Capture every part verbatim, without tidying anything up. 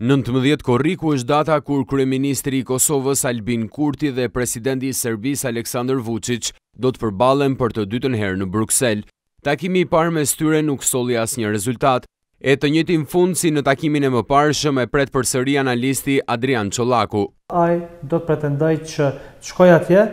nëntëmbëdhjetë korriku është data kur kryeministri i Kosovës Albin Kurti dhe presidenti i Serbisë Aleksandar Vučić do të përballen për të dytën herë në Bruksel. Takimi i parë mes tyre nuk solli asnjë rezultat. E të njëjtin fund si në takimin e mëparshëm e pret përsëri analisti Adrian Çollaku. Ai do të pretendoj që të shkoj atje,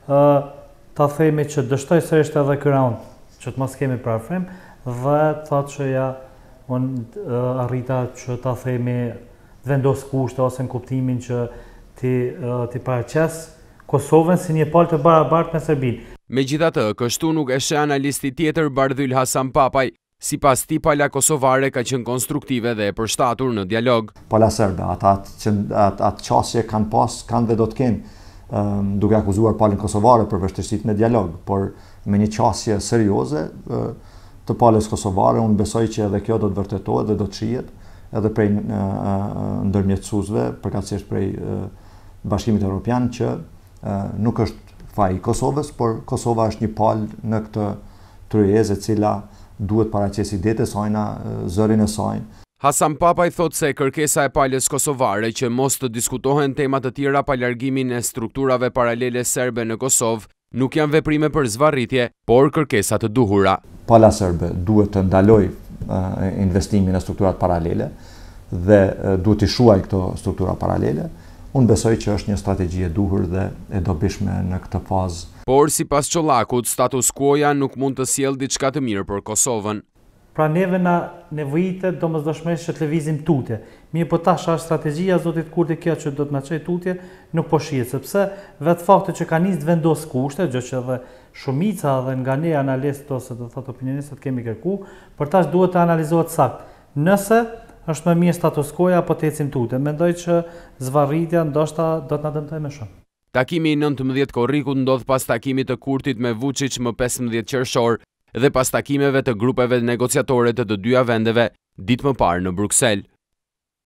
ta themi që dështoj sërish edhe ky raund, që të mos kemi parafrym, dhe thotë që ja unë arrita që ta themi vendos kushte ose në kuptimin që ti ti paraqes Kosovën si një palë të barabartë me Serbinë. Megjithatë, kështu nuk e sheh analisti tjetër Bardhyl Hasan Papaj. Sipas tij, pala kosovare ka qenë konstruktive dhe e përshtatur në dialog. Pala serbe, ata atë qasje kanë pas, kanë dhe do të kenë, um, duke akuzuar palën kosovare për vështirësitë në dialog, por me një qasje serioze uh, të palës kosovare, unë besoj që edhe kjo do të vërtetohet dhe do të shihet edhe prej uh, uh, ndërmjetësuesve, përkatësisht prej uh, Bashkimit Evropian, që uh, nuk është faji i Kosovës, por Kosova është një palë në këtë tryezë e cila duhet paraqesi detë sajna, zërin e saj. Hasan Papaj thot se kërkesa e palës kosovare që mos të diskutohen tema të tjera pa largimin e strukturave paralele serbe në Kosovë nuk janë veprime për zvarritje, por kërkesa të duhura. Pala serbe duhet të ndaloj uh, investimin e strukturat paralele dhe uh, duhet të shuaj këto struktura paralele. Unë besoj që është një strategji e duhur dhe e dobishme në këtë fazë. Por sipas Çollakut, status quo-ja nuk mund të sjellë diçka të mirë për Kosovën. Pra neve na nevojitet domosdoshmërisht që të lëvizim tutje. Mirë, po tash është strategjia zotit Kurti kjo që do të na çojë tutje, nuk po shihet, sepse vetë fakti që ka nisë të vendos kushte, gjë që edhe shumica dhe nga ne analistët ose do thotë opinionistët kemi kërku, por tash duhet të analizohet saktë. Nëse është më mirë status quo apo të ecim tutje. Mendoj që zvarritja ndoshta do të na dëmtojë më shumë. Takimi i nëntëmbëdhjetë korrikut ndodh pas takimit të Kurtit me Vučić më pesëmbëdhjetë qershor dhe pas takimeve të grupeve negociatore të të dyja vendeve ditë më parë në Bruksel.